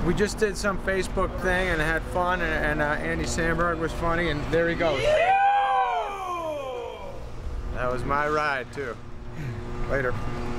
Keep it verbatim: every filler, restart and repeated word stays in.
We just did some Facebook thing and had fun, and, and uh, Andy Samberg was funny, and there he goes. Yeah! That was my ride too. Later.